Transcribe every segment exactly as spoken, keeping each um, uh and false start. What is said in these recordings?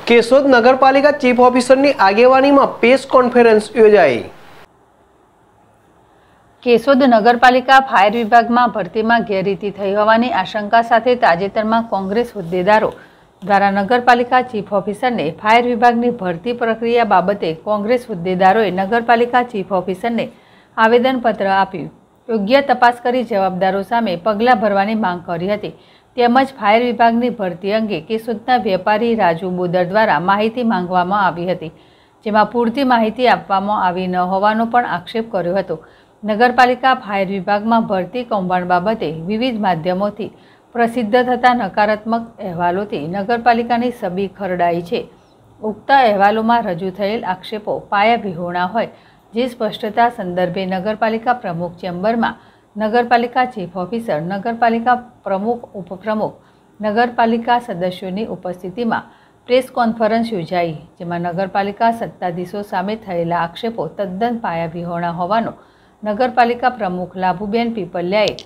केशोद नगरपालिका chief officer आगेवानी में press conference योजाई। Keshod नगरपालिका फायर विभाग में भर्ती में गैररीति थई होवानी आशंका साथे ताजेतर में कांग्रेस होद्देदारों द्वारा नगरपालिका चीफ ऑफिसर ने फायर विभाग की भर्ती प्रक्रिया बाबते कांग्रेस होद्देदारों नगरपालिका चीफ ऑफिसर ने आवेदनपत्र आप्યું, योग्य तपास करी जवाबदारों सामे पगला भरवानी मांग करी हती। તેમજ फायर विभाग की भर्ती अंगे केशोदना वेपारी राजू बोदर द्वारा माहिती मांगवामां आवी हती, जेमां पूरती माहिती आपवामां आवी न होવાનો पण आक्षेप कर्यो हतो। नगरपालिका फायर विभाग में भर्ती कौभांड बाबते विविध माध्यमों प्रसिद्ध थता नकारात्मक अहेवालोथी नगरपालिकानी छबी खरडाई छे। उक्त अहेवालों में रजू थयेल आक्षेपो पायाविहोणा होय, जे स्पष्टता संदर्भे नगरपालिका प्रमुख चेम्बर में नगरपालिका चीफ ऑफिसर, नगरपालिका प्रमुख, उपप्रमुख, नगरपालिका सदस्यों उपस्थिति में प्रेस कॉन्फ्रेंस योजाई, जेमां नगरपालिका सत्ताधीशों सामे थयेला आक्षेपो तद्दन पायाविहोणा होवानो नगरपालिका प्रमुख लाभुबेन पीपल्याए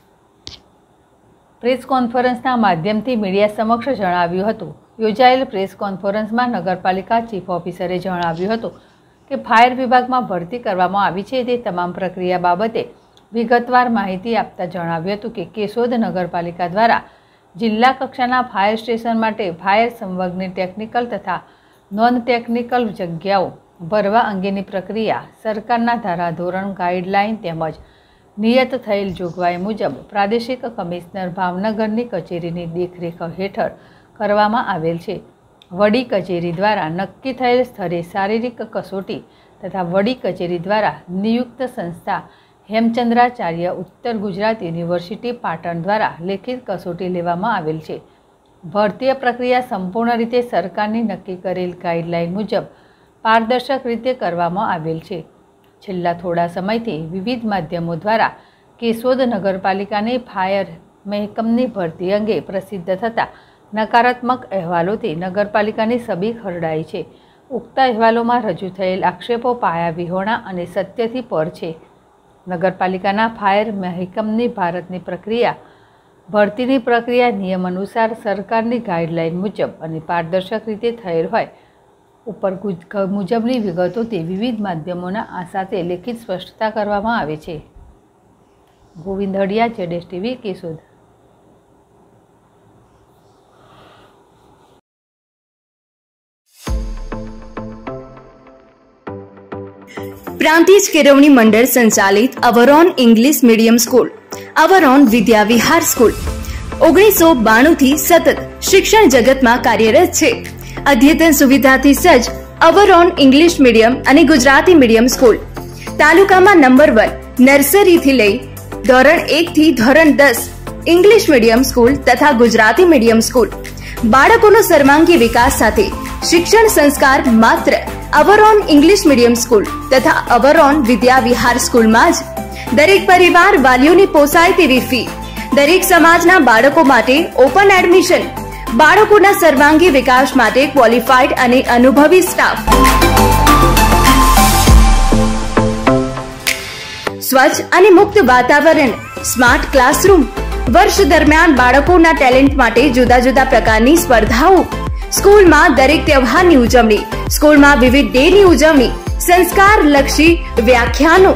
प्रेस कॉन्फ्रेंसना माध्यमथी मीडिया समक्ष जणाव्युं हतुं। योजायेल प्रेस कॉन्फ्रेंस में नगरपालिका चीफ ऑफिसरे जणाव्युं हतुं के फायर विभाग में भर्ती करवामां आवी छे ते तमाम प्रक्रिया बाबते विगतवार माहिती आपता जणाव्युं हतुं के केशोद नगरपालिका द्वारा जिल्ला कक्षाना फायर स्टेशन माटे फायर संवर्गनी टेक्निकल तथा नॉन टेक्निकल जग्याओ भरवा अंगेनी प्रक्रिया सरकारना धाराधोरण गाइडलाइन तेमज नियत थयेल जोगवाई मुजब प्रादेशिक कमिश्नर भावनगरनी कचेरीनी देखरेख हेठळ करवामां आवेल छे। वडी कचेरी द्वारा नक्की थयेल स्थळे शारीरिक कसोटी तथा वडी कचेरी द्वारा नियुक्त संस्था हेमचंद्राचार्य उत्तर गुजरात यूनिवर्सिटी पाटण द्वारा लेखित कसोटी लेवामां आवेल छे। भर्ती प्रक्रिया संपूर्ण रीते सरकारनी नक्की करेल गाइडलाइन मुजब पारदर्शक रीते करवामां आवेल छे। छेल्ला थोड़ा समयथी विविध माध्यमों द्वारा केशोद नगरपालिकानी फायर महकमनी भर्ती अंगे प्रसिद्ध थता नकारात्मक अहेवालोथी नगरपालिकानी छबी खरडाई छे। उक्त अहेवालों में रजू थयेल आक्षेपो पायाविहोणा अने सत्यथी पर छे। नगरपालिकाना फायर महकमनी भारतनी प्रक्रिया भर्तीनी प्रक्रिया नियम अनुसार सरकारनी गाइडलाइन मुजब अने पारदर्शक रीते थयेल होय उपर मुजबनी विगतो ते विविध माध्यमों आ साथे लेखित स्पष्टता करवामां आवे छे। गोविंद हडिया, जेडेस टीवी, केशोद। प्रांतिज केळवणी मंडल संचालित Avron English medium school, Avron Vidya Vihar school ओगनीसो बाणु थी सतत शिक्षण जगत में कार्यरत छे। अद्यतन सुविधाथी सज्ज अवरोन इंग्लिश मीडियम अने गुजराती मीडियम स्कूल तालुका में नंबर वन नर्सरी थी लई धोरण एक थी धोरण दस इंग्लिश मीडियम स्कूल तथा गुजराती मीडियम स्कूल बाळकोनो सर्वांगी विकास साथे शिक्षण संस्कार मात्र अवरोन इंग्लिश मीडियम स्कूल तथा अवरोन विद्या विहार स्कूल में ज दरेक परिवार वालीओनी पोसाय तेवी फी, दरेक समाजना बाळको माटे ओपन एडमिशन, बाळकोना सर्वांगी विकास माटे क्वॉलिफाइड अने अनुभवी स्टाफ, स्वच्छ अने मुक्त वातावरण, स्मार्ट क्लासरूम, वर्ष दरमियान बाळकोना टेलेंट माटे जुदा जुदा प्रकारनी स्पर्धाओ, स्कूल में दरेक त्यौहारनी उजवणी, स्कूल में विविध डे नी उजवणी, संस्कार लक्षी व्याख्यानो,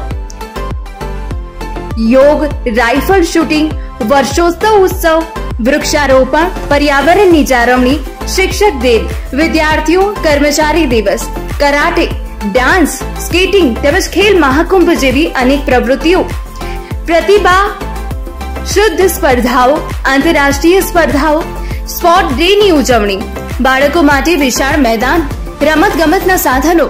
योग, राइफल शूटिंग, वर्षोत्सव उत्सव, वृक्षारोपण, पर्यावरण जाळवणी, शिक्षक दिन, विद्यार्थियों कर्मचारी दिवस, कराटे, डांस, स्केटिंग तेमज खेल महाकुंभ जेवी अनेक प्रवृत्तिओ, प्रतिभा शुद्ध स्पर्धाओ, आंतरराष्ट्रीय स्पर्धाओ, स्पोर्ट डे नी उजवणी, बाळको माटे विशाळ मैदान, रमत गमतना साधनो,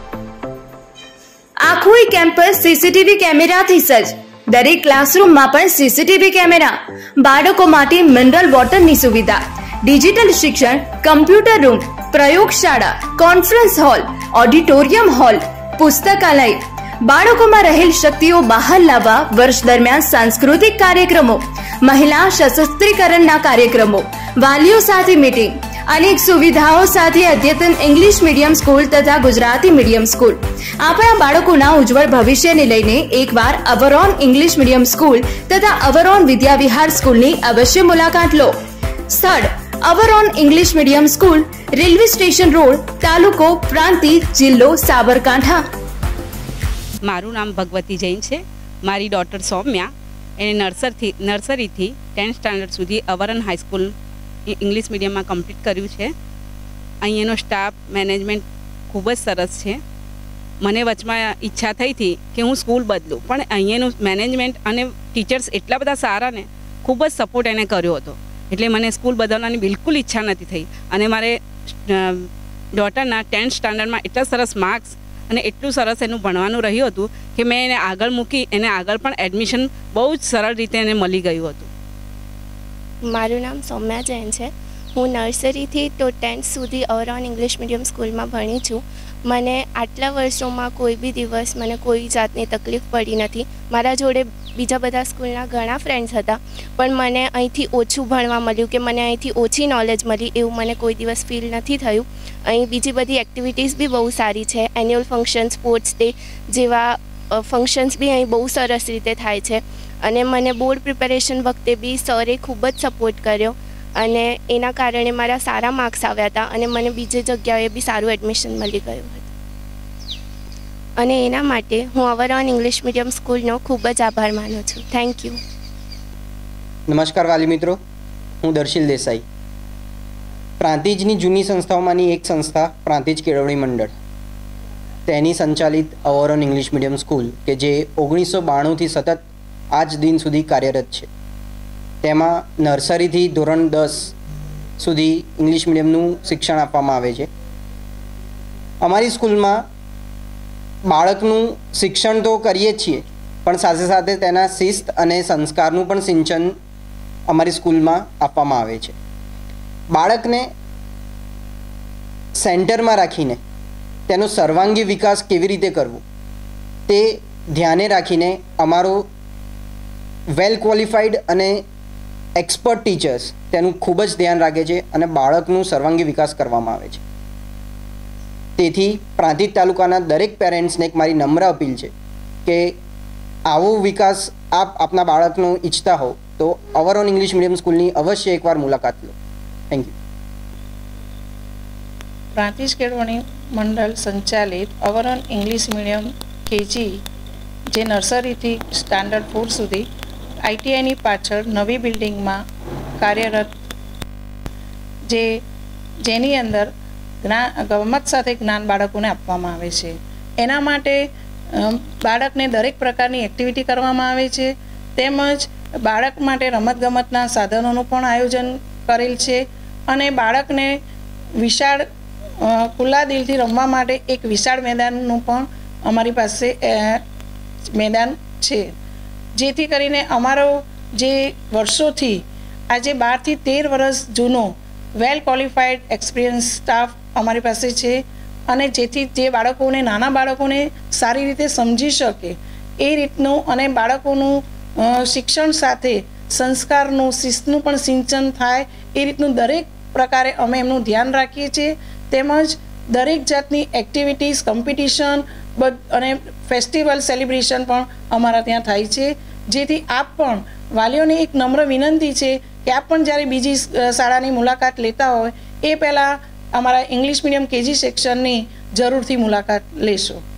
आखोई केम्पस सीसीटीवी कैमेरा थी सज्ज, दरेक क्लासरूम में पण सीसीटीवी कैमेरा, बाळको माटे मिनरल वॉटर नी सुविधा, डिजिटल शिक्षण, कम्प्यूटर रूम, प्रयोगशाला, कॉन्फ्रेंस हॉल, ऑडिटोरियम हॉल, पुस्तकालय, बाळको में रहेल शक्तिओ बहार लाववा वर्ष दरमियान सांस्कृतिक कार्यक्रमों, महिला सशस्त्रीकरणना कार्यक्रमों, वालीओ साथे मीटिंग, अनेक सुविधाओं साथे अद्यतन इंग्लिश मीडियम स्कूल तथा गुजराती मीडियम स्कूल आपણા બાળકોના ઉજ્જવળ ભવિષ્યને લઈને એકવાર અવરોન ઇંગ્લિશ મીડિયમ સ્કૂલ તથા અવરોન વિદ્યા વિહાર સ્કૂલની અવશ્ય મુલાકાત લો। સ્થળ Avron English medium school, railway station road, તાલુકો પ્રાંતિજ, જિલ્લો સાબરકાંઠા. મારું નામ ભગવતી જૈન છે. મારી ડોટર સૌમ્યા એને નર્સરીથી નર્સરીથી ટેન્થ સ્ટાન્ડર્ડ સુધી અવરોન હાઈસ્કૂલ ઇંગ્લિશ મીડિયમમાં કમ્પ્લીટ કર્યું છે. અહીંયાનો સ્ટાફ મેનેજમેન્ટ ખૂબ જ સરસ છે. મને વચમાં ઈચ્છા થઈ હતી કે હું સ્કૂલ બદલું, પણ અહીંયાનું મેનેજમેન્ટ અને ટીચર્સ એટલા બધા સારા ને ખૂબ જ સપોર્ટ એને કર્યો હતો, એટલે મને સ્કૂલ બદલવાની બિલકુલ ઈચ્છા નથી થઈ. અને મારે ડોટરના ટેન્થ સ્ટાન્ડર્ડમાં એટલા સરસ માર્ક્સ અને એટલું સરસ એનું ભણવાનું રહ્યું હતું કે મેં એને આગળ મૂકી, એને આગળ પણ એડમિશન બહુ જ સરળ રીતે એને મળી ગયું હતું. મારું નામ સૌમ્યા જૈન છે. હું નર્સરીથી તો ટેન્થ સુધી અવરોન ઇંગ્લિશ મીડિયમ સ્કૂલમાં ભણી છું. મને આટલા વર્ષોમાં કોઈ બી દિવસ મને કોઈ જાતની તકલીફ પડી નથી. મારા જોડે બીજા બધા સ્કૂલના ઘણા ફ્રેન્ડ્સ હતા, પણ મને અહીંથી ઓછું ભણવા મળ્યું કે મને અહીંથી ઓછી નોલેજ મળી એવું મને કોઈ દિવસ ફીલ નથી થયું. અહીં બીજી બધી એક્ટિવિટીઝ બી બહુ સારી છે. એન્યુઅલ ફંક્શન, સ્પોર્ટ્સ ડે જેવા ફંક્શન્સ બી અહીં બહુ સરસ રીતે થાય છે. અને મને બોર્ડ પ્રિપેરેશન વખતે બી સરે ખૂબ જ સપોર્ટ કર્યો અને એના કારણે મારા સારા માર્ક્સ આવ્યા હતા અને મને બીજી જગ્યાએ બી સારું એડમિશન મળી ગયું હતું. અને એના માટે હું અવરોન ઇંગ્લિશ મીડિયમ સ્કૂલનો ખૂબ જ આભાર માનું છું. Thank you. નમસ્કાર વાલી મિત્રો, હું દર્શિલ દેસાઈ. પ્રાંતિજની જૂની સંસ્થાઓમાંની એક સંસ્થા પ્રાંતિજ કેળવણી મંડળ, તેની સંચાલિત અવરોન ઇંગ્લિશ મીડિયમ સ્કૂલ કે જે ઓગણીસો બાણુંથી સતત આજ દિન સુધી કાર્યરત છે. તેમાં નર્સરીથી ધોરણ દસ સુધી ઇંગ્લિશ મીડિયમનું શિક્ષણ આપવામાં આવે છે. અમારી સ્કૂલમાં બાળકનું શિક્ષણ તો કરીએ જ છીએ, પણ સાથે સાથે તેના શિસ્ત અને સંસ્કારનું પણ સિંચન અમારી સ્કૂલમાં આપવામાં આવે છે. બાળકને સેન્ટરમાં રાખીને તેનો સર્વાંગી વિકાસ કેવી રીતે કરવો તે ધ્યાને રાખીને અમારો વેલ ક્વોલિફાઈડ અને એક્સપર્ટ ટીચર્સ તેનું ખૂબ જ ધ્યાન રાખે છે અને બાળકનું સર્વાંગી વિકાસ કરવામાં આવે છે. તેથી પ્રાંતિજ તાલુકાના દરેક પેરેન્ટ્સને એક મારી નમ્ર અપીલ છે કે આવો વિકાસ આપ આપના બાળકનો ઈચ્છતા હો તો અવરોન ઇંગ્લિશ મીડિયમ સ્કૂલની અવશ્ય એકવાર મુલાકાત લો. Thank you. પ્રાંતિજ કેળવણી મંડળ સંચાલિત અવરોન ઇંગ્લિશ મીડિયમ કેજી, જે નર્સરીથી સ્ટાન્ડર્ડ ફોર સુધી આઈટીઆઈની પાછળ નવી બિલ્ડિંગમાં કાર્યરત, જે જેની અંદર જ્ઞાન ગમત સાથે જ્ઞાન બાળકોને આપવામાં આવે છે. એના માટે બાળકને દરેક પ્રકારની એક્ટિવિટી કરવામાં આવે છે, તેમજ બાળક માટે રમતગમતના સાધનોનું પણ આયોજન કરેલ છે. અને બાળકને વિશાળ ખુલ્લા દિલથી રમવા માટે એક વિશાળ મેદાનનું પણ અમારી પાસે મેદાન છે, જેથી કરીને અમારો જે વર્ષોથી આજે બારથી તેર વર્ષ જૂનો વેલ ક્વોલિફાઈડ એક્સપિરિયન્સ સ્ટાફ અમારી પાસે છે. અને જેથી જે બાળકોને નાના બાળકોને સારી રીતે સમજી શકે એ રીતનું અને બાળકોનું શિક્ષણ સાથે સંસ્કારનું, શિસ્તનું પણ સિંચન થાય એ રીતનું દરેક પ્રકારે અમે એમનું ધ્યાન રાખીએ છીએ. તેમજ દરેક જાતની એક્ટિવિટીઝ, કોમ્પિટિશન અને ફેસ્ટિવલ સેલિબ્રેશન પણ અમારા ત્યાં થાય છે. જેથી આપ પણ વાલીઓની એક નમ્ર વિનંતી છે કે આપ પણ જ્યારે બીજી શાળાની મુલાકાત લેતા હોય એ પહેલાં અમારા ઇંગ્લિશ મીડિયમ કેજી સેક્શનની જરૂરથી મુલાકાત લેશો.